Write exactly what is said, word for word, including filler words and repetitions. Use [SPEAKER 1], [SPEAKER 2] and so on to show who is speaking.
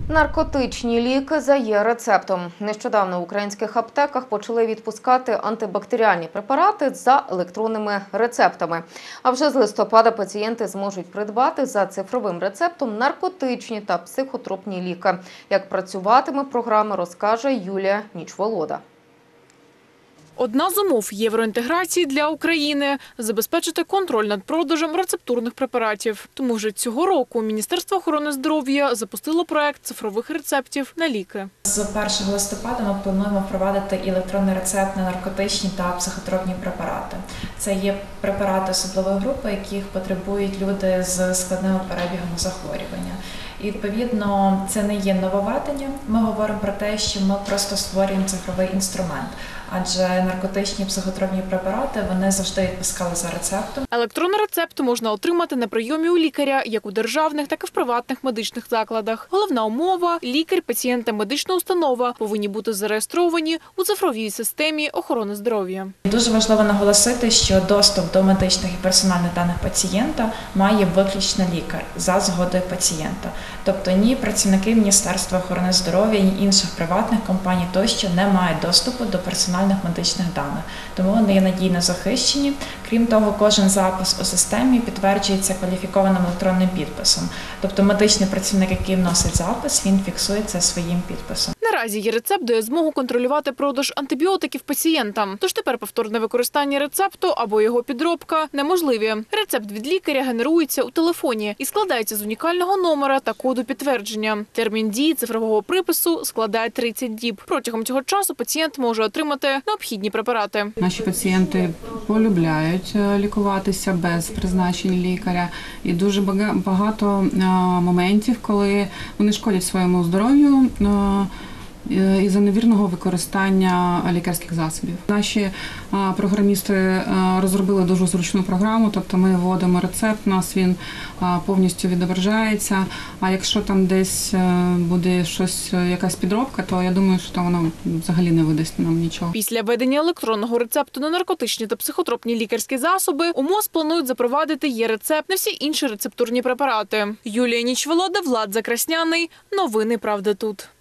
[SPEAKER 1] Наркотичні ліки за є-рецептом. Нещодавно в українських аптеках почали відпускати антибактеріальні препарати за електронними рецептами. А вже з листопада пацієнти зможуть придбати за цифровим рецептом наркотичні та психотропні ліки. Як працюватиме програма, розкаже Юлія Нічволода.
[SPEAKER 2] Одна з умов євроінтеграції для України – забезпечити контроль над продажем рецептурних препаратів. Тому вже цього року Міністерство охорони здоров'я запустило проект цифрових рецептів на ліки.
[SPEAKER 3] З першого листопада ми плануємо впровадити електронний рецепт на наркотичні та психотропні препарати. Це є препарати особливої групи, яких потребують люди з складними перебігами захворювання. І, відповідно, це не є нововведення. Ми говоримо про те, що ми просто створюємо цифровий інструмент. Адже наркотичні психотропні препарати, вони завжди відпускали за рецептом.
[SPEAKER 2] Електронний рецепт можна отримати на прийомі у лікаря, як у державних, так і в приватних медичних закладах. Головна умова – лікар, пацієнт та медична установа повинні бути зареєстровані у цифровій системі охорони здоров'я.
[SPEAKER 3] Дуже важливо наголосити, що доступ до медичних і персональних даних пацієнта має виключно лікар за згодою пацієнта. Тобто ні працівники Міністерства охорони здоров'я, ні інших приватних компаній тощо не мають доступу до персональних медичних даних. Тому вони є надійно захищені. Крім того, кожен запис у системі підтверджується кваліфікованим електронним підписом. Тобто медичний працівник, який вносить запис, він фіксує це своїм підписом.
[SPEAKER 2] Наразі є-рецепт дає змогу контролювати продаж антибіотиків пацієнтам. Тож тепер повторне використання рецепту або його підробка неможливі. Рецепт від лікаря генерується у телефоні і складається з унікального номера та коду підтвердження. Термін дії цифрового припису складає тридцять діб. Протягом цього часу пацієнт може отримати необхідні препарати.
[SPEAKER 4] Наші пацієнти полюбляють лікуватися без призначень лікаря. І дуже багато моментів, коли вони шкодять своєму здоров'ю із-за невірного використання лікарських засобів. Наші програмісти розробили дуже зручну програму, тобто ми вводимо рецепт, у нас він повністю відображається, а якщо там десь буде щось, якась підробка, то я думаю, що воно взагалі не видасть нам нічого.
[SPEAKER 2] Після введення електронного рецепту на наркотичні та психотропні лікарські засоби у МОЗ планують запровадити є-рецепт на всі інші рецептурні препарати. Юлія Нічволода, Влад Закрасняний. Новини «Правда тут».